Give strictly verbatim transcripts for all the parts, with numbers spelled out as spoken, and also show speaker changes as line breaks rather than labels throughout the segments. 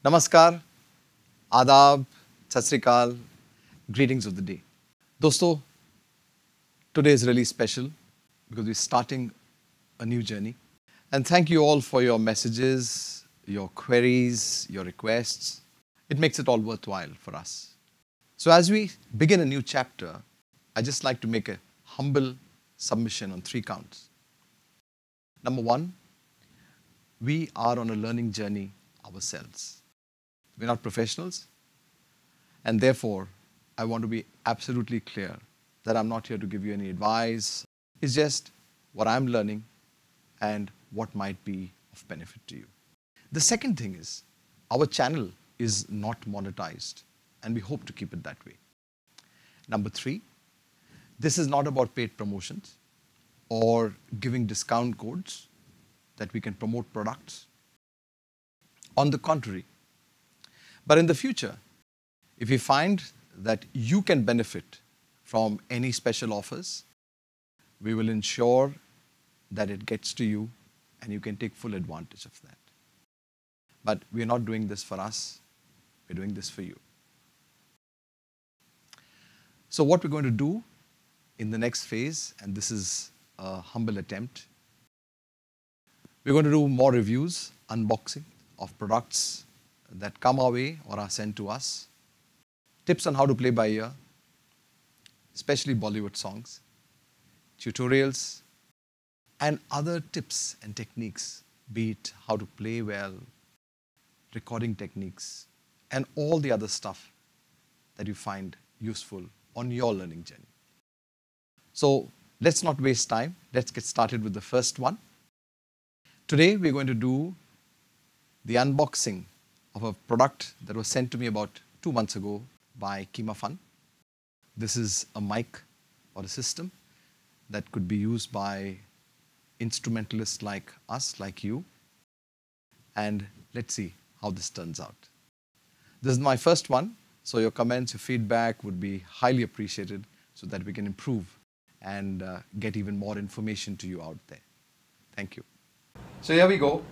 नमस्कार, आदाब, सत श्री अकाल, greetings of the day. दोस्तों, today is really special because we're starting a new journey. And thank you all for your messages, your queries, your requests. It makes it all worthwhile for us. So as we begin a new chapter, I just like to make a humble submission on three counts. Number one, we are on a learning journey ourselves. We're not professionals, and therefore, I want to be absolutely clear that I'm not here to give you any advice. It's just what I'm learning and what might be of benefit to you. The second thing is, our channel is not monetized, and we hope to keep it that way. Number three, this is not about paid promotions or giving discount codes that we can promote products. On the contrary, but in the future, if we find that you can benefit from any special offers, we will ensure that it gets to you and you can take full advantage of that. But we're not doing this for us, we're doing this for you. So what we're going to do in the next phase, and this is a humble attempt, we're going to do more reviews, unboxing of products that come our way or are sent to us, tips on how to play by ear, especially Bollywood songs, tutorials, and other tips and techniques, be it how to play well, recording techniques, and all the other stuff that you find useful on your learning journey. So let's not waste time. Let's get started with the first one. Today we're going to do the unboxing of a product that was sent to me about two months ago by KIMAFUN. This is a mic or a system that could be used by instrumentalists like us, like you. And let's see how this turns out. This is my first one, so your comments, your feedback would be highly appreciated so that we can improve and uh, get even more information to you out there. Thank you. So here we go.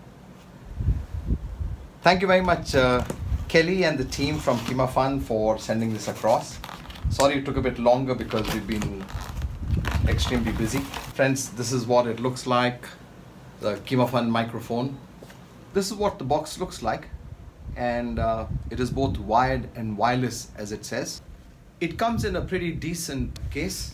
Thank you very much, uh, Kelly and the team from KIMAFUN for sending this across. Sorry it took a bit longer because we've been extremely busy. Friends, this is what it looks like, the KIMAFUN microphone. This is what the box looks like, and uh, it is both wired and wireless, as it says. It comes in a pretty decent case,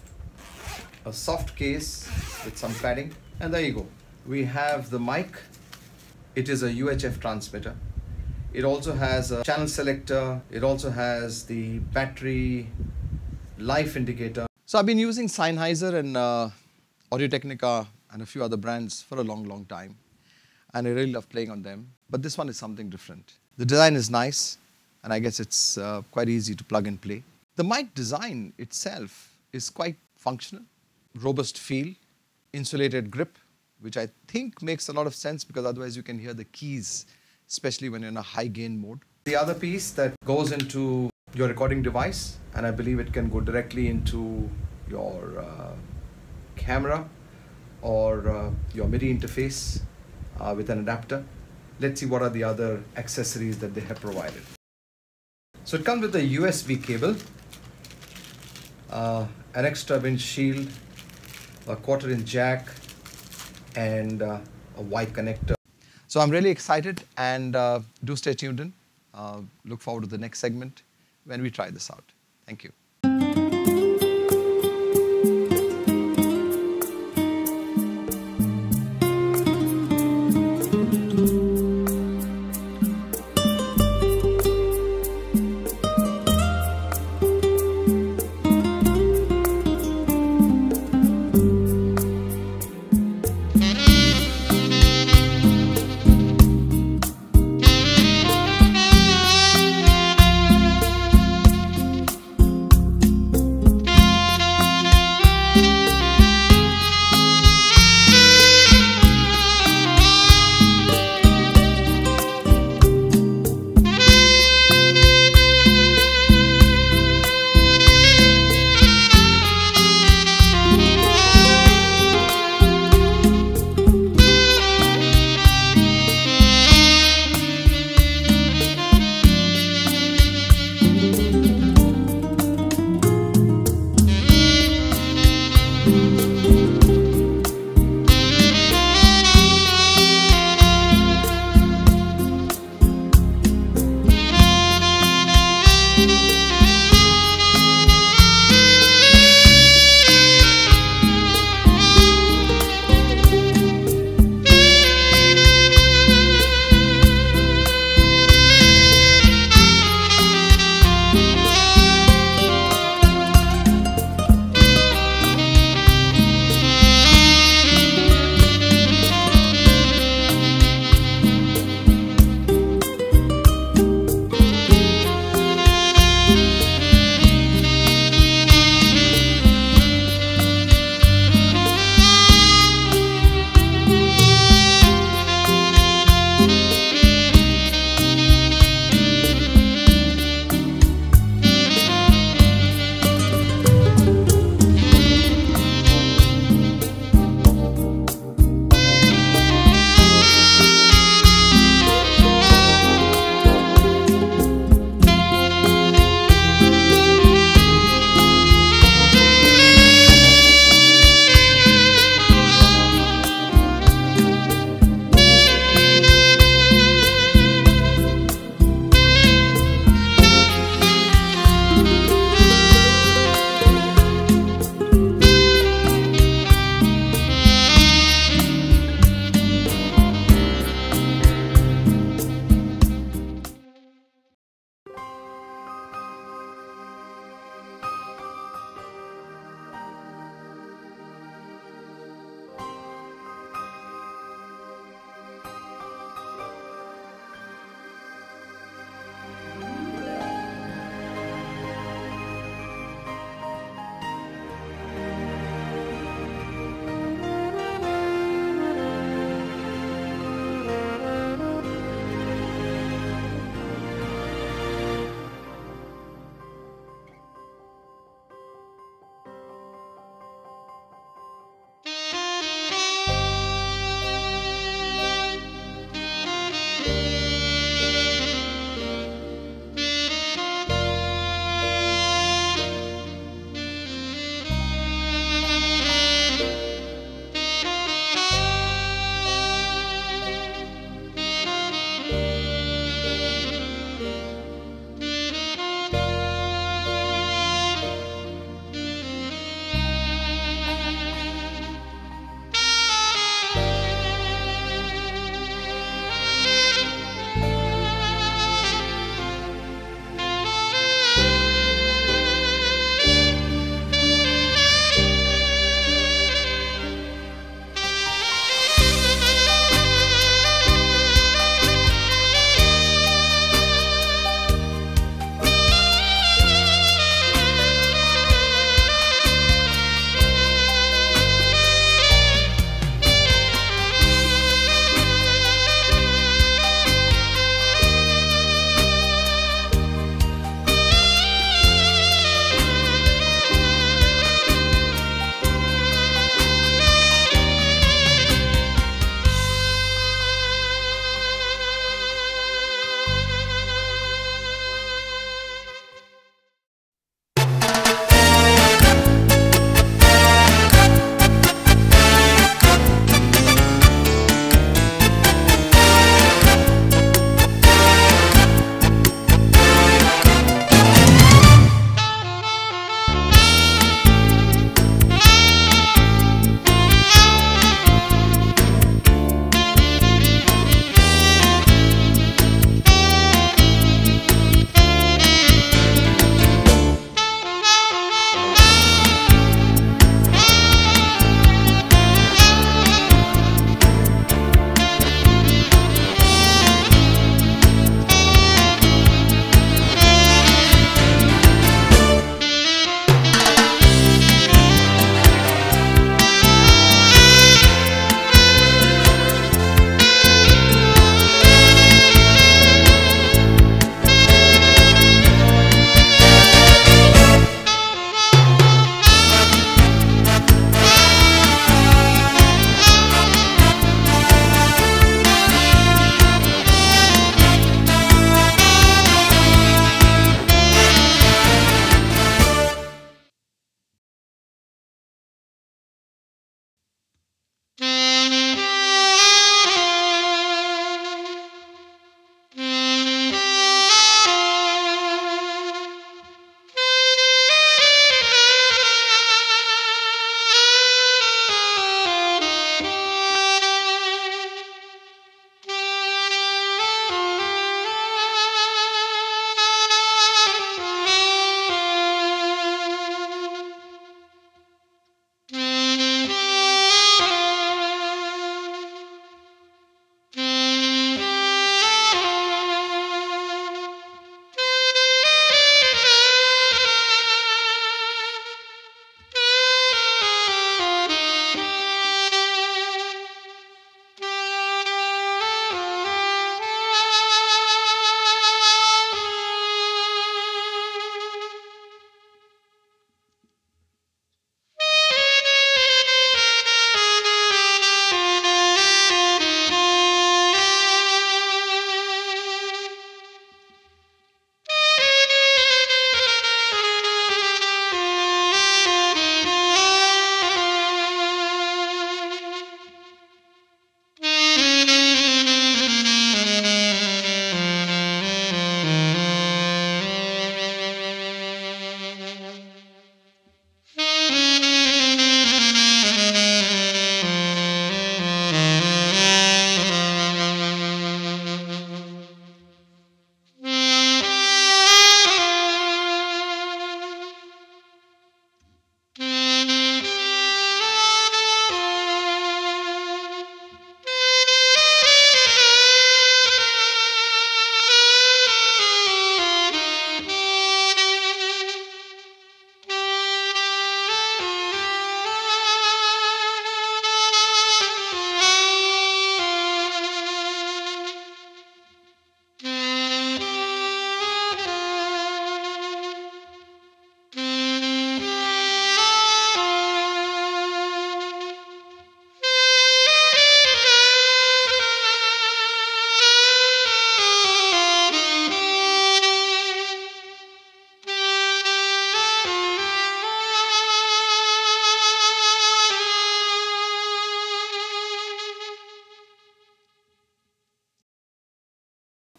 a soft case with some padding, and there you go. We have the mic. It is a U H F transmitter. It also has a channel selector. It also has the battery life indicator. So I've been using Sennheiser and uh, Audio-Technica and a few other brands for a long, long time. And I really love playing on them. But this one is something different. The design is nice, and I guess it's uh, quite easy to plug and play. The mic design itself is quite functional, robust feel, insulated grip, which I think makes a lot of sense because otherwise you can hear the keys, especially when you're in a high gain mode. The other piece that goes into your recording device, and I believe it can go directly into your uh, camera or uh, your MIDI interface uh, with an adapter. Let's see what are the other accessories that they have provided. So it comes with a U S B cable, uh, an extra windshield, a quarter inch jack, and uh, a Y connector. So I'm really excited, and uh, do stay tuned in. Uh, look forward to the next segment when we try this out. Thank you.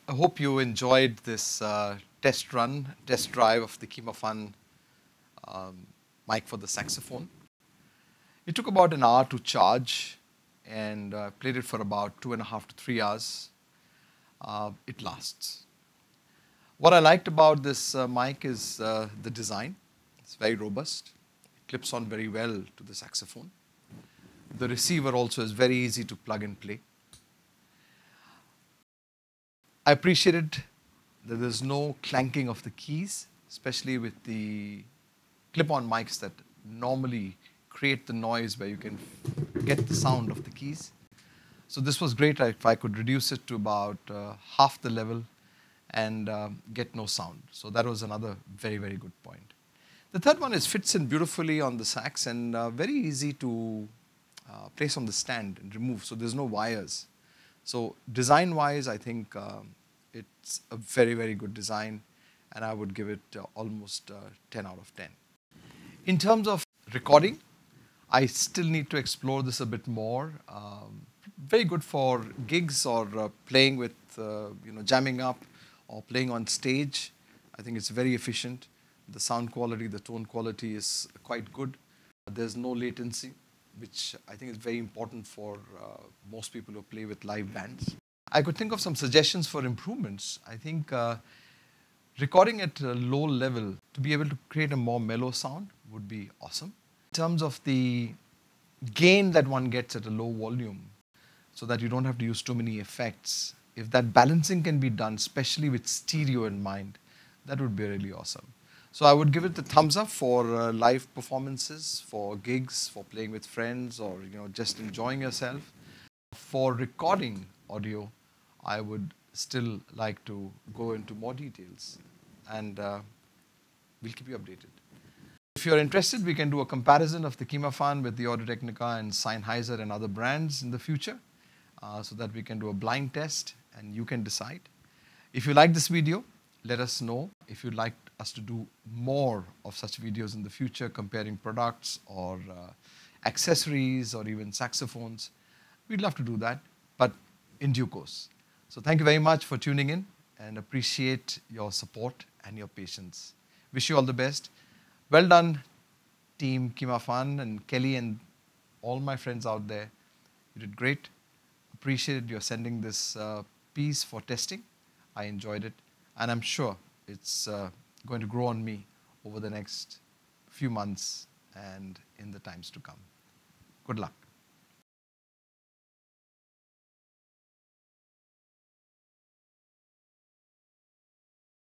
I hope you enjoyed this uh, test run, test drive of the KIMAFUN um, mic for the saxophone. It took about an hour to charge, and I uh, played it for about two and a half to three hours. Uh, it lasts. What I liked about this uh, mic is uh, the design. It's very robust. It clips on very well to the saxophone. The receiver also is very easy to plug and play. I appreciated that there's no clanking of the keys, especially with the clip-on mics that normally create the noise where you can get the sound of the keys. So this was great if I could reduce it to about uh, half the level and uh, get no sound. So that was another very, very good point. The third one is fits in beautifully on the sax and uh, very easy to uh, place on the stand and remove. So there's no wires. So design-wise, I think um, it's a very, very good design, and I would give it uh, almost uh, ten out of ten. In terms of recording, I still need to explore this a bit more. Um, very good for gigs or uh, playing with, uh, you know, jamming up or playing on stage. I think it's very efficient. The sound quality, the tone quality is quite good. There's no latency, which I think is very important for uh, most people who play with live bands. I could think of some suggestions for improvements. I think uh, recording at a low level to be able to create a more mellow sound would be awesome. In terms of the gain that one gets at a low volume, so that you don't have to use too many effects, if that balancing can be done, especially with stereo in mind, that would be really awesome. So I would give it the thumbs up for uh, live performances, for gigs, for playing with friends, or you know, just enjoying yourself. For recording audio, I would still like to go into more details, and uh, we'll keep you updated. If you're interested, we can do a comparison of the KIMAFUN with the Audio-Technica and Sennheiser and other brands in the future, uh, so that we can do a blind test and you can decide. If you like this video, let us know. If you'd like us to do more of such videos in the future, comparing products or uh, accessories or even saxophones, we'd love to do that, but in due course. So thank you very much for tuning in, and appreciate your support and your patience. Wish you all the best. Well done, team KIMAFUN and Kelly and all my friends out there. You did great. Appreciated your sending this uh, piece for testing. I enjoyed it, and I'm sure it's uh, going to grow on me over the next few months and in the times to come. Good luck.